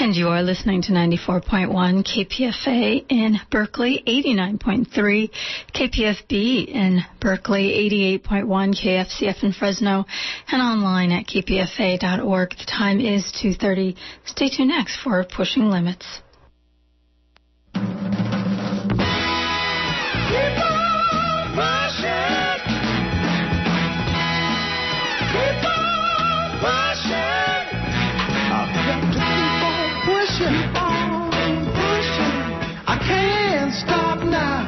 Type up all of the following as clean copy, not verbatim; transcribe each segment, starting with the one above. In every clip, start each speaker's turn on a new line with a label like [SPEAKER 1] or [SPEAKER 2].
[SPEAKER 1] And you are listening to 94.1 KPFA in Berkeley, 89.3 KPFB in Berkeley, 88.1 KFCF in Fresno, and online at kpfa.org. The time is 2:30. Stay tuned next for Pushing Limits.
[SPEAKER 2] I can't stop now.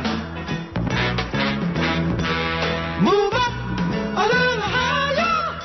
[SPEAKER 2] Move up a little higher.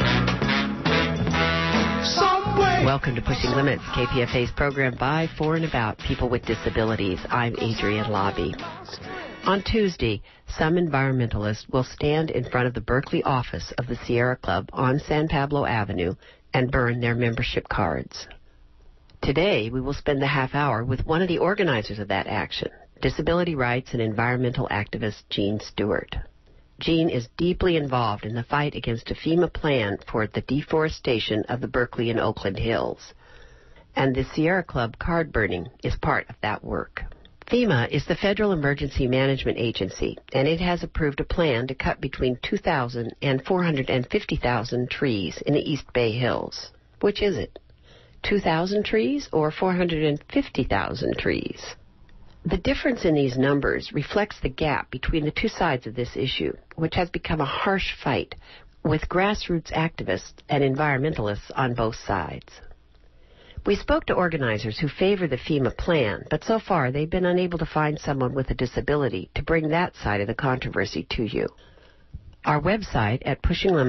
[SPEAKER 2] Somewhere.
[SPEAKER 3] Welcome to Pushing Limits, KPFA's program by, for, and about people with disabilities. I'm Adrienne Lauby. On Tuesday, some environmentalists will stand in front of the Berkeley office of the Sierra Club on San Pablo Avenue and burn their membership cards. Today, we will spend the half hour with one of the organizers of that action, disability rights and environmental activist Jean Stewart. Jean is deeply involved in the fight against a FEMA plan for the deforestation of the Berkeley and Oakland Hills, and the Sierra Club card burning is part of that work. FEMA is the Federal Emergency Management Agency, and it has approved a plan to cut between 2,000 and 450,000 trees in the East Bay Hills. Which is it? 2,000 trees or 450,000 trees? The difference in these numbers reflects the gap between the two sides of this issue, which has become a harsh fight with grassroots activists and environmentalists on both sides. We spoke to organizers who favor the FEMA plan, but so far they've been unable to find someone with a disability to bring that side of the controversy to you. Our website at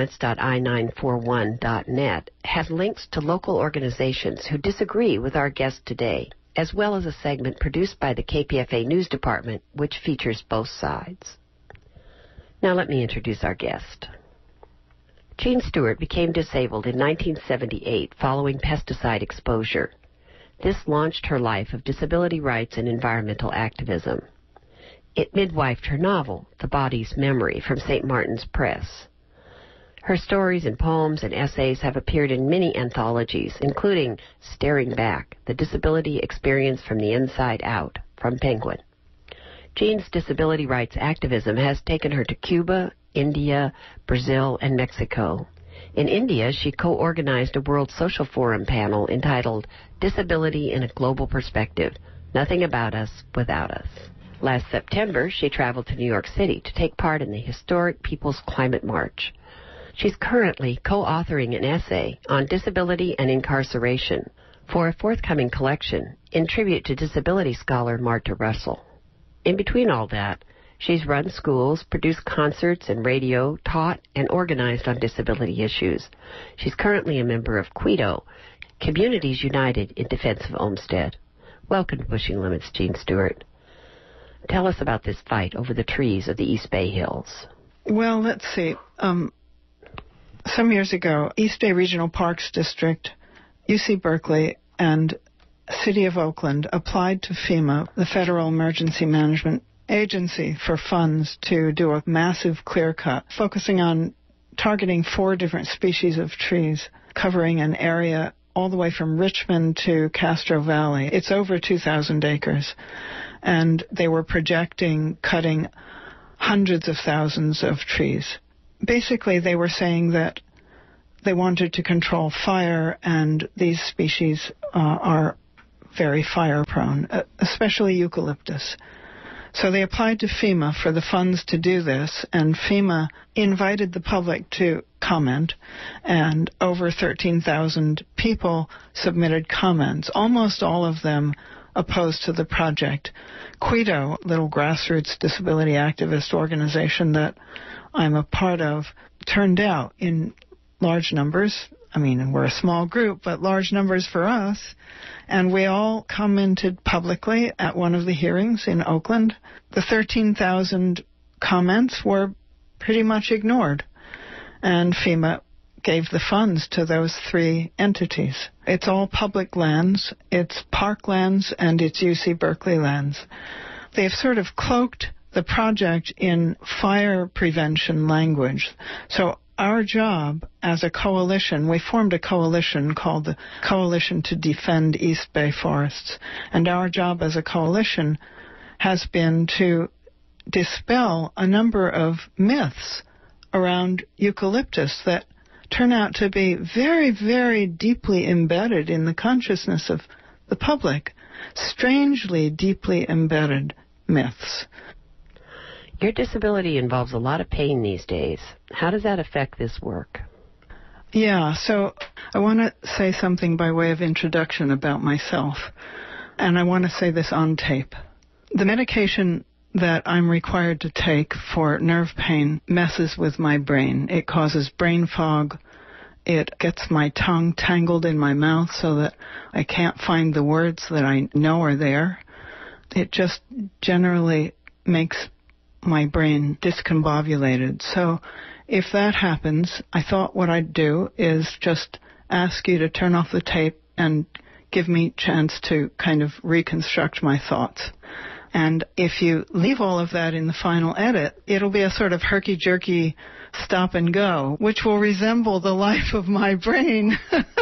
[SPEAKER 3] pushinglimits.i941.net has links to local organizations who disagree with our guest today, as well as a segment produced by the KPFA News Department, which features both sides. Now let me introduce our guest. Jean Stewart became disabled in 1978 following pesticide exposure. This launched her life of disability rights and environmental activism. It midwifed her novel, The Body's Memory, from St. Martin's Press. Her stories and poems and essays have appeared in many anthologies, including Staring Back, The Disability Experience from the Inside Out, from Penguin. Jean's disability rights activism has taken her to Cuba, India, Brazil, and Mexico. In India, she co-organized a World Social Forum panel entitled Disability in a Global Perspective, Nothing About Us Without Us. Last September, she traveled to New York City to take part in the historic People's Climate March. She's currently co-authoring an essay on disability and incarceration for a forthcoming collection in tribute to disability scholar Marta Russell. In between all that, she's run schools, produced concerts and radio, taught, and organized on disability issues. She's currently a member of QUIDO, Communities United in Defense of Olmsted. Welcome to Pushing Limits, Jean Stewart. Tell us about this fight over the trees of the East Bay Hills.
[SPEAKER 4] Well, let's see. Some years ago, East Bay Regional Parks District, UC Berkeley, and City of Oakland applied to FEMA, the Federal Emergency Management Agency, for funds to do a massive clear cut, focusing on targeting 4 different species of trees, covering an area all the way from Richmond to Castro Valley. It's over 2,000 acres. And they were projecting cutting hundreds of thousands of trees. Basically, they were saying that they wanted to control fire, and these species are very fire-prone, especially eucalyptus. So they applied to FEMA for the funds to do this, and FEMA invited the public to comment, and over 13,000 people submitted comments, almost all of them opposed to the project. QUIDO, little grassroots disability activist organization that I'm a part of, turned out in large numbers. I mean, we're a small group, but large numbers for us. And we all commented publicly at one of the hearings in Oakland. The 13,000 comments were pretty much ignored. And FEMA gave the funds to those 3 entities. It's all public lands, it's park lands, and it's UC Berkeley lands. They've sort of cloaked the project in fire prevention language. So our job as a coalition, we formed a coalition called the Coalition to Defend East Bay Forests. And our job as a coalition has been to dispel a number of myths around eucalyptus that turn out to be very, very deeply embedded in the consciousness of the public. Strangely deeply embedded myths.
[SPEAKER 3] Your disability involves a lot of pain these days. How does that affect this work?
[SPEAKER 4] Yeah, so I want to say something by way of introduction about myself. And I want to say this on tape. The medication that I'm required to take for nerve pain messes with my brain. It causes brain fog. It gets my tongue tangled in my mouth so that I can't find the words that I know are there. It just generally makes my brain discombobulated. So if that happens, I thought what I'd do is just ask you to turn off the tape and give me a chance to kind of reconstruct my thoughts. And if you leave all of that in the final edit, it'll be a sort of herky-jerky stop and go, which will resemble the life of my brain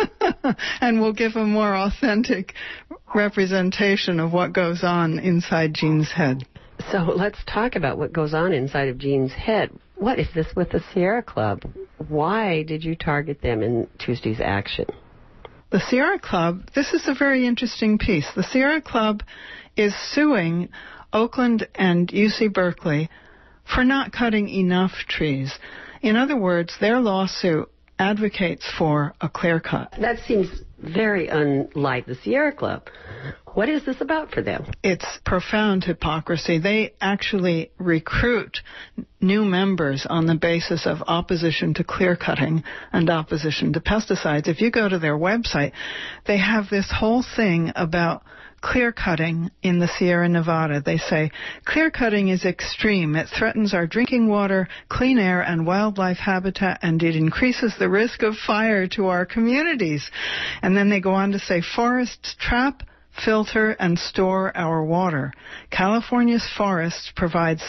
[SPEAKER 4] and will give a more authentic representation of what goes on inside Jean's head.
[SPEAKER 3] So let's talk about what goes on inside of Jean's head. What is this with the Sierra Club? Why did you target them in Tuesday's action?
[SPEAKER 4] The Sierra Club, this is a very interesting piece. The Sierra Club is suing Oakland and UC Berkeley for not cutting enough trees. In other words, their lawsuit advocates for a clear cut.
[SPEAKER 3] That seems very unlike the Sierra Club. What is this about for them?
[SPEAKER 4] It's profound hypocrisy. They actually recruit new members on the basis of opposition to clear cutting and opposition to pesticides. If you go to their website, they have this whole thing about clear cutting in the Sierra Nevada. They say, clear cutting is extreme. It threatens our drinking water, clean air, and wildlife habitat, and it increases the risk of fire to our communities. And then they go on to say, forests trap, filter, and store our water. California's forests provide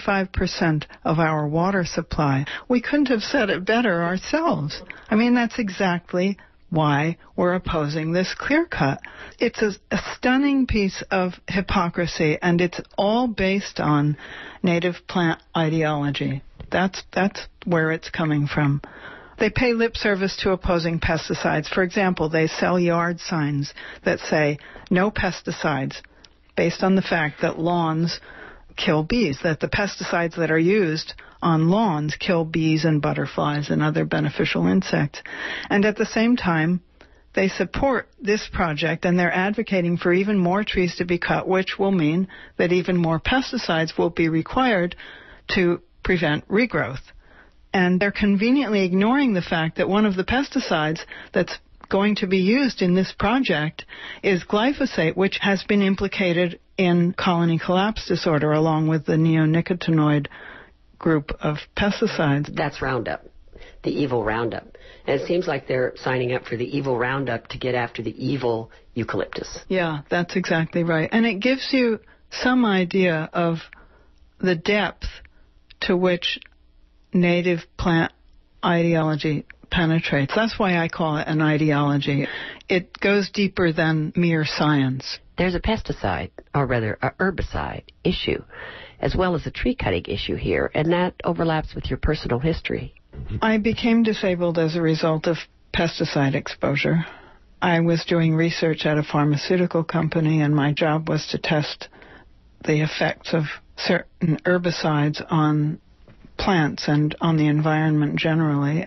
[SPEAKER 4] 75% of our water supply. We couldn't have said it better ourselves. I mean, that's exactly why we're opposing this clear cut. It's a stunning piece of hypocrisy, and it's all based on native plant ideology. That's where it's coming from. They pay lip service to opposing pesticides. For example, they sell yard signs that say, no pesticides, based on the fact that lawns kill bees, that the pesticides that are used on lawns kill bees and butterflies and other beneficial insects. And at the same time, they support this project, and they're advocating for even more trees to be cut, which will mean that even more pesticides will be required to prevent regrowth. And they're conveniently ignoring the fact that one of the pesticides that's going to be used in this project is glyphosate, which has been implicated in colony collapse disorder along with the neonicotinoid group of pesticides.
[SPEAKER 3] That's Roundup, the evil Roundup. And it seems like they're signing up for the evil Roundup to get after the evil eucalyptus.
[SPEAKER 4] Yeah, that's exactly right. And it gives you some idea of the depth to which native plant ideology penetrates. That's why I call it an ideology. It goes deeper than mere science.
[SPEAKER 3] There's a pesticide, or rather a herbicide issue, as well as a tree cutting issue here, and that overlaps with your personal history.
[SPEAKER 4] I became disabled as a result of pesticide exposure. I was doing research at a pharmaceutical company, and my job was to test the effects of certain herbicides on plants and on the environment generally.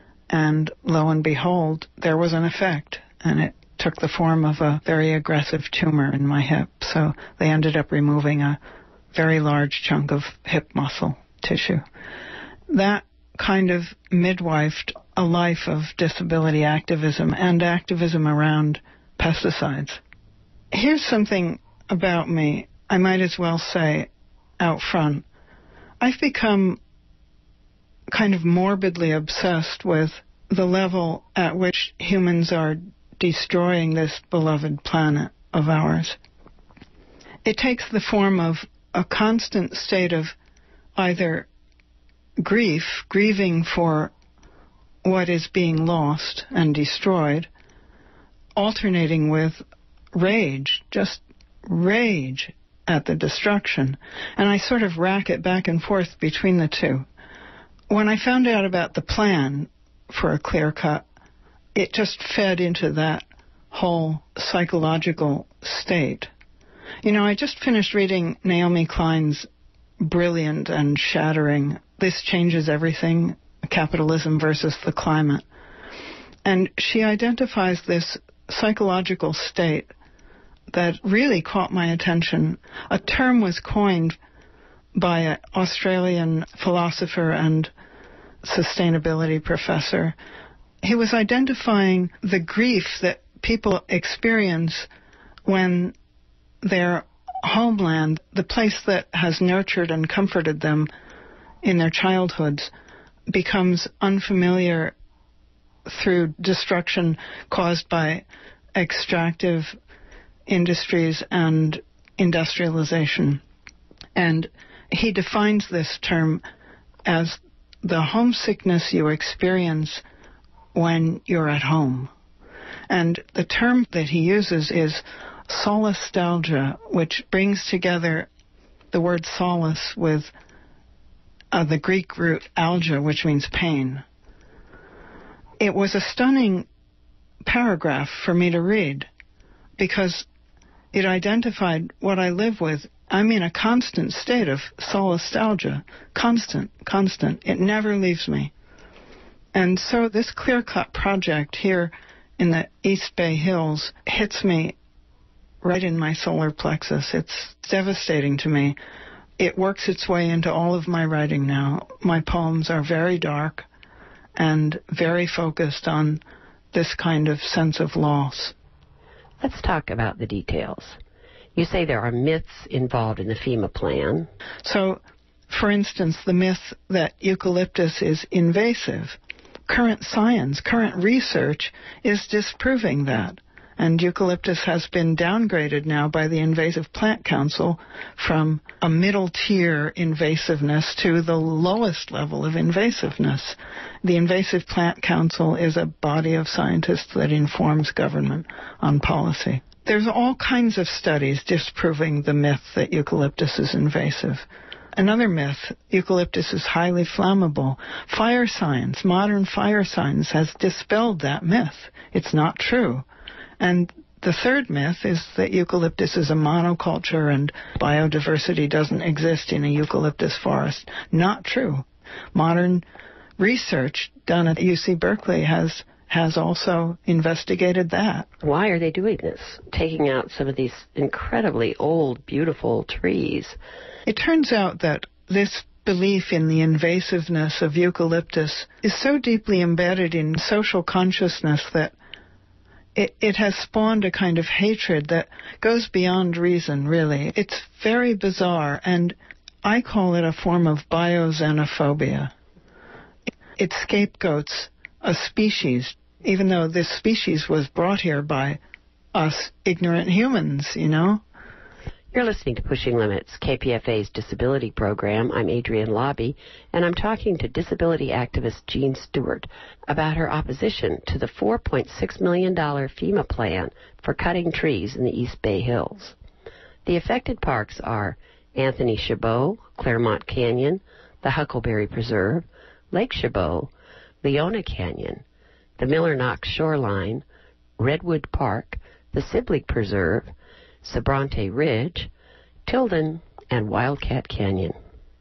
[SPEAKER 4] And lo and behold, there was an effect, and it took the form of a very aggressive tumor in my hip. So they ended up removing a very large chunk of hip muscle tissue. That kind of midwifed a life of disability activism and activism around pesticides. Here's something about me I might as well say out front. I've become kind of morbidly obsessed with the level at which humans are destroying this beloved planet of ours. It takes the form of a constant state of either grieving for what is being lost and destroyed, alternating with rage, just rage at the destruction. And I sort of rack it back and forth between the two. When I found out about the plan for a clear cut, it just fed into that whole psychological state. You know, I just finished reading Naomi Klein's brilliant and shattering This Changes Everything, Capitalism versus the Climate. And she identifies this psychological state that really caught my attention. A term was coined by an Australian philosopher and sustainability professor. He was identifying the grief that people experience when their homeland, the place that has nurtured and comforted them in their childhoods, becomes unfamiliar through destruction caused by extractive industries and industrialization. And he defines this term as the homesickness you experience when you're at home. And the term that he uses is solastalgia, which brings together the word solace with the Greek root algia, which means pain. It was a stunning paragraph for me to read because it identified what I live with. I'm in a constant state of solastalgia. Constant. It never leaves me. And so this clear-cut project here in the East Bay Hills hits me right in my solar plexus. It's devastating to me. It works its way into all of my writing now. My poems are very dark and very focused on this kind of sense of loss.
[SPEAKER 3] Let's talk about the details. You say there are myths involved in the FEMA plan.
[SPEAKER 4] So, for instance, the myth that eucalyptus is invasive. Current science, current research is disproving that. And eucalyptus has been downgraded now by the Invasive Plant Council from a middle-tier invasiveness to the lowest level of invasiveness. The Invasive Plant Council is a body of scientists that informs government on policy. There's all kinds of studies disproving the myth that eucalyptus is invasive. Another myth, eucalyptus is highly flammable. Fire science, modern fire science has dispelled that myth. It's not true. And the third myth is that eucalyptus is a monoculture and biodiversity doesn't exist in a eucalyptus forest. Not true. Modern research done at UC Berkeley has also investigated that.
[SPEAKER 3] Why are they doing this? Taking out some of these incredibly old, beautiful trees.
[SPEAKER 4] It turns out that this belief in the invasiveness of eucalyptus is so deeply embedded in social consciousness that it has spawned a kind of hatred that goes beyond reason, really. It's very bizarre, and I call it a form of bioxenophobia. It scapegoats a species, even though this species was brought here by us ignorant humans, you know?
[SPEAKER 3] You're listening to Pushing Limits, KPFA's disability program. I'm Adrienne Lauby, and I'm talking to disability activist Jean Stewart about her opposition to the $4.6 million FEMA plan for cutting trees in the East Bay Hills. The affected parks are Anthony Chabot, Claremont Canyon, the Huckleberry Preserve, Lake Chabot, Leona Canyon, the Miller-Knox Shoreline, Redwood Park, the Sibley Preserve, Sobrante Ridge, Tilden, and Wildcat Canyon.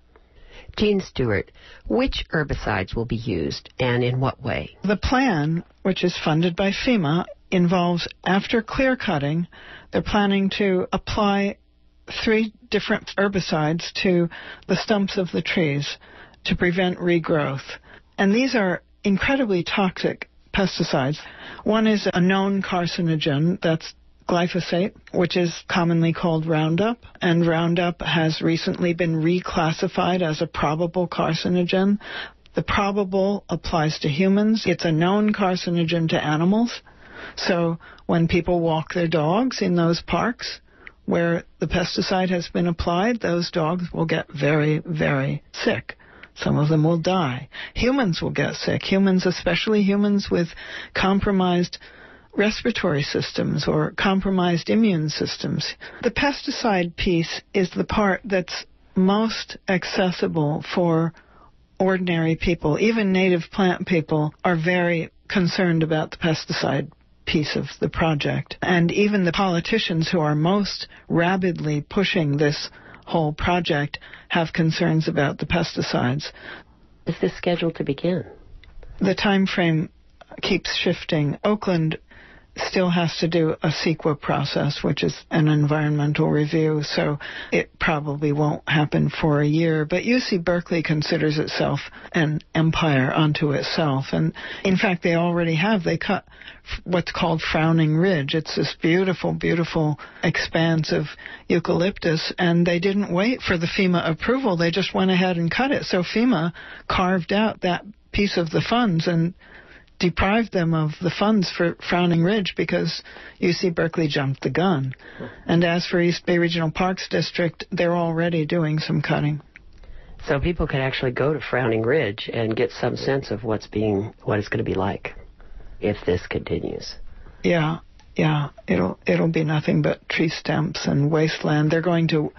[SPEAKER 3] Jean Stewart, which herbicides will be used and in what way?
[SPEAKER 4] The plan, which is funded by FEMA, involves, after clear cutting, they're planning to apply 3 different herbicides to the stumps of the trees to prevent regrowth. And these are incredibly toxic pesticides. One is a known carcinogen, that's glyphosate, which is commonly called Roundup, and Roundup has recently been reclassified as a probable carcinogen. The probable applies to humans. It's a known carcinogen to animals. So when people walk their dogs in those parks where the pesticide has been applied, those dogs will get very, very sick. Some of them will die. Humans will get sick. Humans, especially humans with compromised respiratory systems or compromised immune systems. The pesticide piece is the part that's most accessible for ordinary people. Even native plant people are very concerned about the pesticide piece of the project. And even the politicians who are most rabidly pushing this whole project have concerns about the pesticides.
[SPEAKER 3] Is this scheduled to begin?
[SPEAKER 4] The time frame keeps shifting. Oakland still has to do a CEQA process, which is an environmental review, so it probably won't happen for a year. But UC Berkeley considers itself an empire unto itself. And in fact, they already have. They cut what's called Frowning Ridge. It's this beautiful, beautiful expanse of eucalyptus, and they didn't wait for the FEMA approval. They just went ahead and cut it. So FEMA carved out that piece of the funds and deprived them of the funds for Frowning Ridge because UC Berkeley jumped the gun. And as for East Bay Regional Parks District, they're already doing some cutting.
[SPEAKER 3] So people can actually go to Frowning Ridge and get some sense of what it's going to be like if this continues.
[SPEAKER 4] Yeah, it'll be nothing but tree stumps and wasteland. They're going to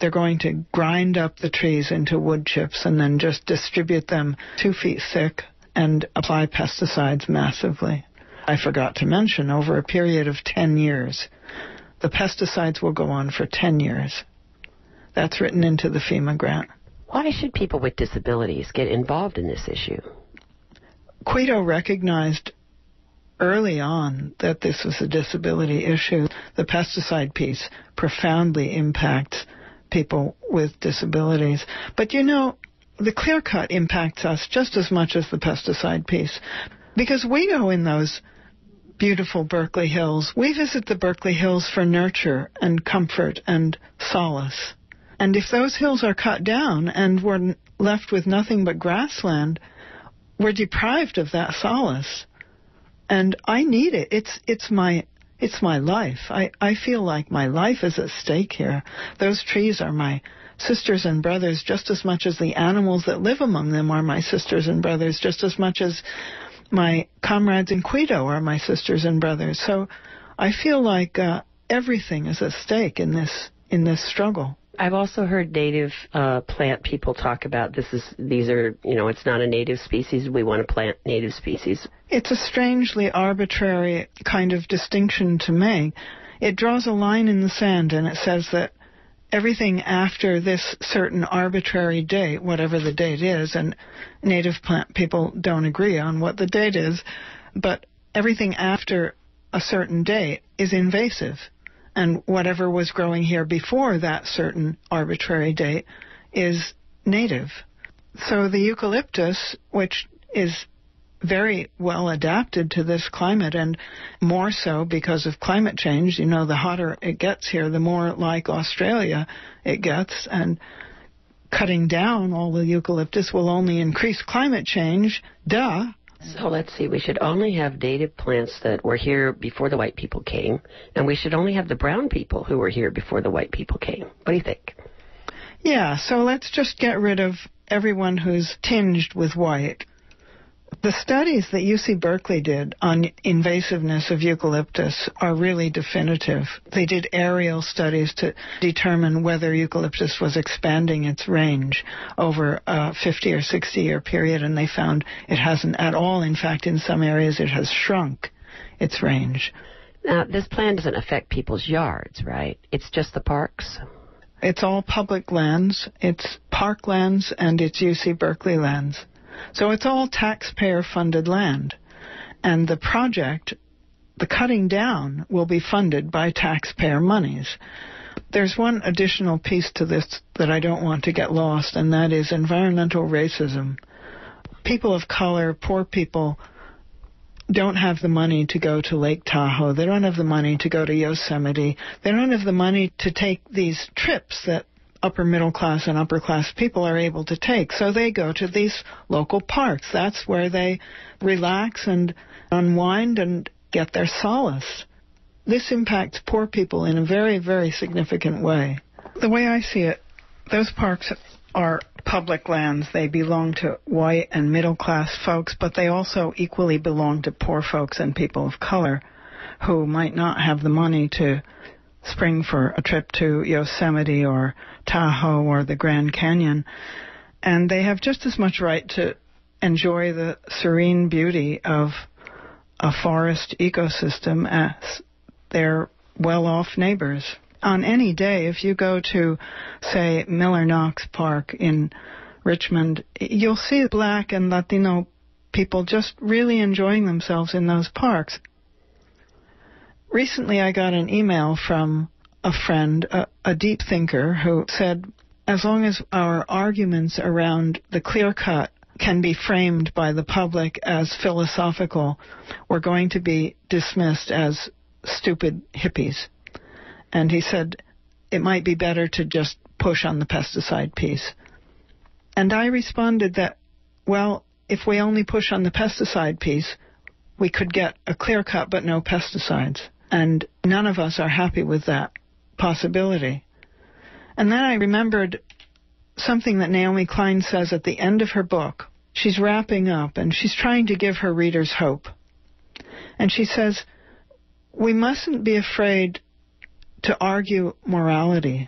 [SPEAKER 4] grind up the trees into wood chips and then just distribute them 2 feet thick and apply pesticides massively. I forgot to mention, over a period of 10 years, the pesticides will go on for 10 years. That's written into the FEMA grant.
[SPEAKER 3] Why should people with disabilities get involved in this issue?
[SPEAKER 4] Quito recognized early on that this was a disability issue. The pesticide piece profoundly impacts people with disabilities. But the clear cut impacts us just as much as the pesticide piece, because we go in those beautiful Berkeley Hills. We visit the Berkeley Hills for nurture and comfort and solace. And if those hills are cut down and we're left with nothing but grassland, we're deprived of that solace. And I need it. It's my life. I feel like my life is at stake here. Those trees are my sisters and brothers just as much as the animals that live among them are my sisters and brothers, just as much as my comrades in Quito are my sisters and brothers. So I feel like everything is at stake in this struggle.
[SPEAKER 3] I've also heard native plant people talk about these are, it's not a native species. We want to plant native species.
[SPEAKER 4] It's a strangely arbitrary kind of distinction to make. It draws a line in the sand and it says that everything after this certain arbitrary date, whatever the date is, and native plant people don't agree on what the date is, but everything after a certain date is invasive. And whatever was growing here before that certain arbitrary date is native. So the eucalyptus, which is very well adapted to this climate, and more so because of climate change. The hotter it gets here, the more like Australia it gets, and cutting down all the eucalyptus will only increase climate change. Duh.
[SPEAKER 3] So let's see, we should only have native plants that were here before the white people came, and we should only have the brown people who were here before the white people came. What do you think?
[SPEAKER 4] Yeah, so let's just get rid of everyone who's tinged with white. The studies that UC Berkeley did on invasiveness of eucalyptus are really definitive. They did aerial studies to determine whether eucalyptus was expanding its range over a 50 or 60-year period, and they found it hasn't at all. In fact, in some areas it has shrunk its range.
[SPEAKER 3] Now, this plan doesn't affect people's yards, right? It's just the parks?
[SPEAKER 4] It's all public lands. It's park lands and it's UC Berkeley lands. So it's all taxpayer-funded land. And the project, the cutting down, will be funded by taxpayer monies. There's one additional piece to this that I don't want to get lost, and that is environmental racism. People of color, poor people, don't have the money to go to Lake Tahoe. They don't have the money to go to Yosemite. They don't have the money to take these trips that upper middle class and upper class people are able to take. So they go to these local parks. That's where they relax and unwind and get their solace. This impacts poor people in a very, very significant way. The way I see it, those parks are public lands. They belong to white and middle-class folks, but they also equally belong to poor folks and people of color who might not have the money to spring for a trip to Yosemite or Tahoe or the Grand Canyon. And they have just as much right to enjoy the serene beauty of a forest ecosystem as their well-off neighbors. On any day, if you go to, say, Miller Knox Park in Richmond, you'll see Black and Latino people just really enjoying themselves in those parks. Recently, I got an email from a friend, a deep thinker, who said, as long as our arguments around the clear-cut can be framed by the public as philosophical, we're going to be dismissed as stupid hippies. And he said it might be better to just push on the pesticide piece. And I responded that, well, if we only push on the pesticide piece, we could get a clear cut but no pesticides. And none of us are happy with that possibility. And then I remembered something that Naomi Klein says at the end of her book. She's wrapping up and she's trying to give her readers hope. And she says, we mustn't be afraid to argue morality.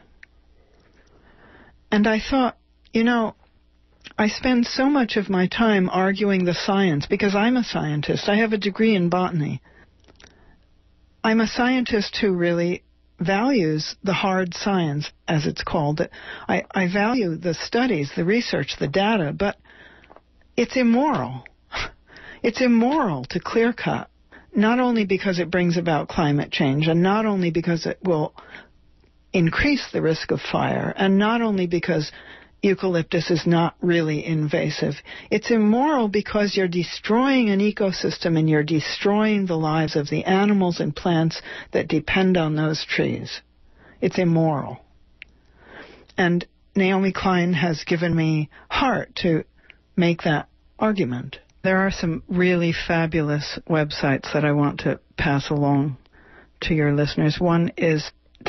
[SPEAKER 4] And I thought, I spend so much of my time arguing the science because I'm a scientist. I have a degree in botany. I'm a scientist who really values the hard science, as it's called. I value the studies, the research, the data, but it's immoral. It's immoral to clear cut. Not only because it brings about climate change, and not only because it will increase the risk of fire, and not only because eucalyptus is not really invasive. It's immoral because you're destroying an ecosystem and you're destroying the lives of the animals and plants that depend on those trees. It's immoral. And Naomi Klein has given me heart to make that argument. There are some really fabulous websites that I want to pass along to your listeners. One is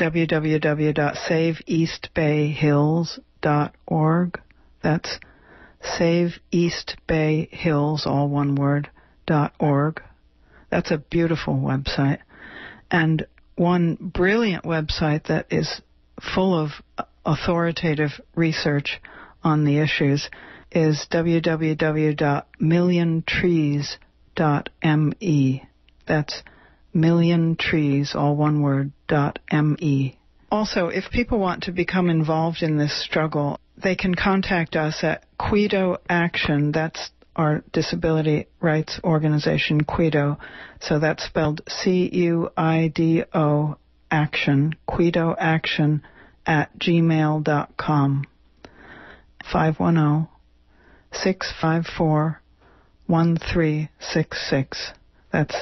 [SPEAKER 4] www.saveeastbayhills.org. That's saveeastbayhills, all one word, .org. That's a beautiful website. And one brilliant website that is full of authoritative research on the issues is www.milliontrees.me. That's milliontrees, all one word, .me. Also, if people want to become involved in this struggle, they can contact us at Quido Action. That's our disability rights organization, Quido. So that's spelled Cuido Action, Quido Action @gmail.com. 510-654-1366. That's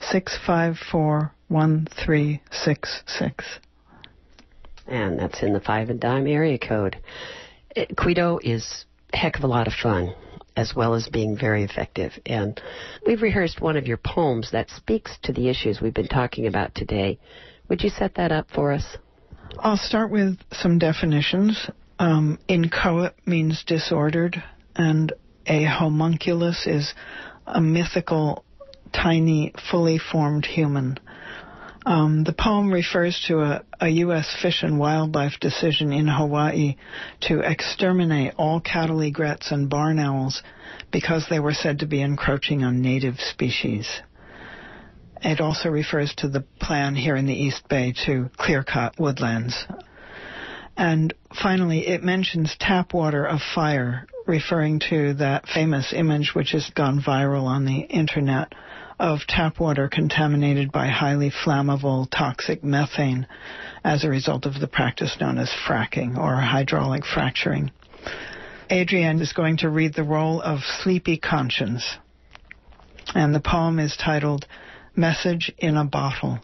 [SPEAKER 4] 654-1366.
[SPEAKER 3] And that's in the 5 and dime area code. Quido is a heck of a lot of fun, as well as being very effective. And we've rehearsed one of your poems that speaks to the issues we've been talking about today. Would you set that up for us?
[SPEAKER 4] I'll start with some definitions. Inchoate means disordered, and a homunculus is a mythical, tiny, fully formed human. The poem refers to a U.S. Fish and Wildlife decision in Hawaii to exterminate all cattle egrets and barn owls because they were said to be encroaching on native species. It also refers to the plan here in the East Bay to clear-cut woodlands. And finally, it mentions tap water of fire, referring to that famous image which has gone viral on the internet of tap water contaminated by highly flammable toxic methane as a result of the practice known as fracking or hydraulic fracturing. Adrienne is going to read the role of sleepy conscience, and the poem is titled Message in a Bottle.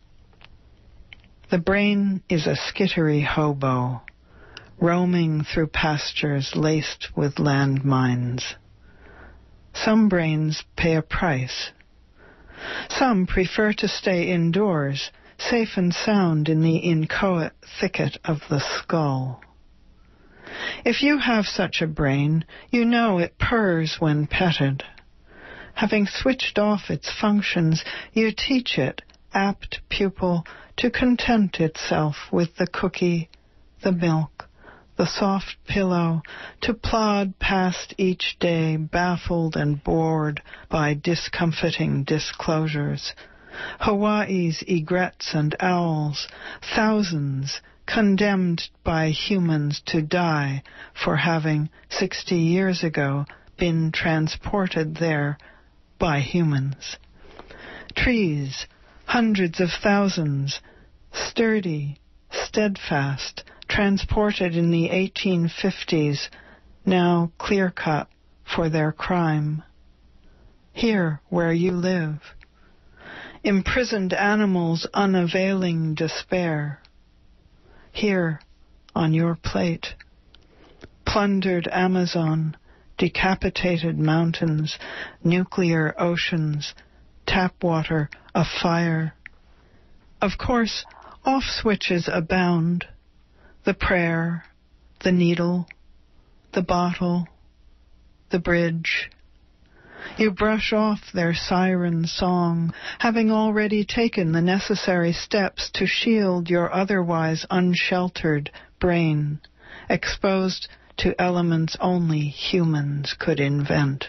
[SPEAKER 4] The brain is a skittery hobo, roaming through pastures laced with landmines. Some brains pay a price. Some prefer to stay indoors, safe and sound in the inchoate thicket of the skull. If you have such a brain, you know it purrs when petted. Having switched off its functions, you teach it, apt pupil, to content itself with the cookie, the milk, the soft pillow, to plod past each day baffled and bored by discomfiting disclosures. Hawaii's egrets and owls, thousands condemned by humans to die for having 60 years ago been transported there by humans. Trees, hundreds of thousands, sturdy, steadfast, transported in the 1850s, now clear-cut for their crime. Here where you live. Imprisoned animals' unavailing despair. Here on your plate. Plundered Amazon, decapitated mountains, nuclear oceans, tap water afire. Of course, off switches abound. The prayer, the needle, the bottle, the bridge. You brush off their siren song, having already taken the necessary steps to shield your otherwise unsheltered brain, exposed to elements only humans could invent.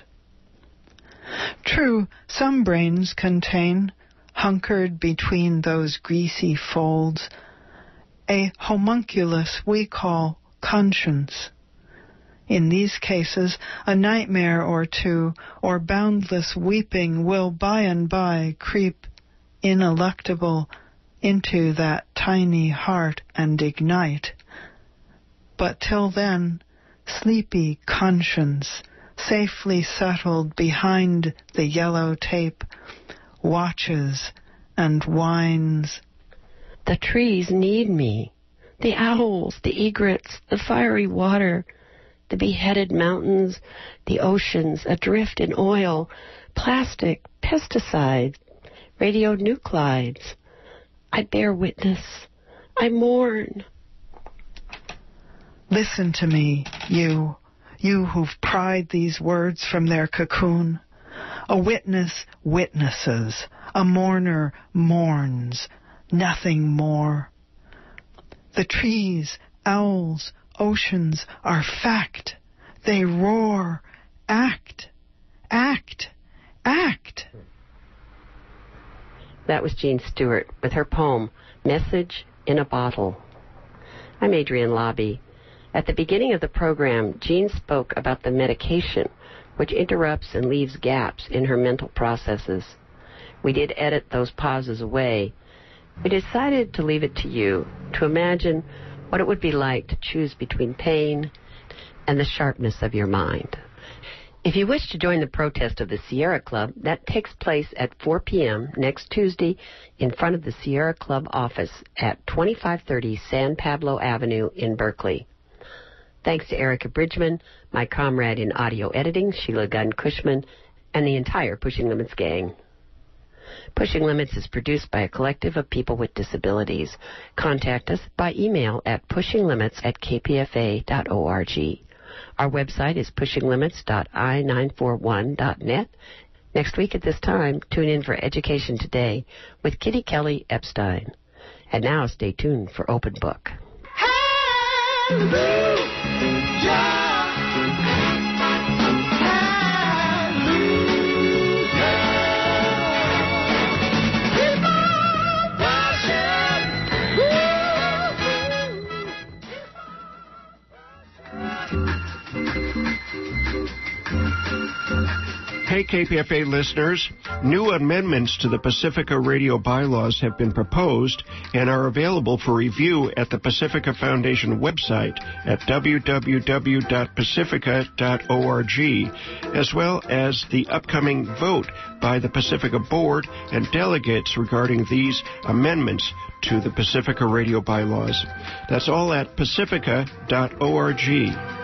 [SPEAKER 4] True, some brains contain, hunkered between those greasy folds, a homunculus we call conscience. In these cases, a nightmare or two, or boundless weeping will by and by creep, ineluctable, into that tiny heart and ignite. But till then, sleepy conscience, safely settled behind the yellow tape, watches and whines.
[SPEAKER 3] The trees need me. The owls, the egrets, the fiery water, the beheaded mountains, the oceans adrift in oil, plastic, pesticides, radionuclides. I bear witness. I mourn.
[SPEAKER 4] Listen to me, you who've pried these words from their cocoon. A witness witnesses, a mourner mourns, nothing more. The trees, owls, oceans are fact. They roar, act, act, act.
[SPEAKER 3] That was Jean Stewart with her poem, Message in a Bottle. I'm Adrienne Lauby. At the beginning of the program, Jean spoke about the medication, which interrupts and leaves gaps in her mental processes. We did edit those pauses away. We decided to leave it to you to imagine what it would be like to choose between pain and the sharpness of your mind. If you wish to join the protest of the Sierra Club, that takes place at 4 p.m. next Tuesday in front of the Sierra Club office at 2530 San Pablo Avenue in Berkeley. Thanks to Erica Bridgman, my comrade in audio editing, Sheela Gunn-Cushman, and the entire Pushing Limits gang. Pushing Limits is produced by a collective of people with disabilities. Contact us by email at pushinglimits@kpfa.org. Our website is pushinglimits.i941.net. Next week at this time, tune in for Education Today with Kitty Kelly Epstein. And now stay tuned for Open Book.
[SPEAKER 5] Hey, KPFA listeners, new amendments to the Pacifica radio bylaws have been proposed and are available for review at the Pacifica Foundation website at www.pacifica.org, as well as the upcoming vote by the Pacifica Board and delegates regarding these amendments to the Pacifica radio bylaws. That's all at pacifica.org.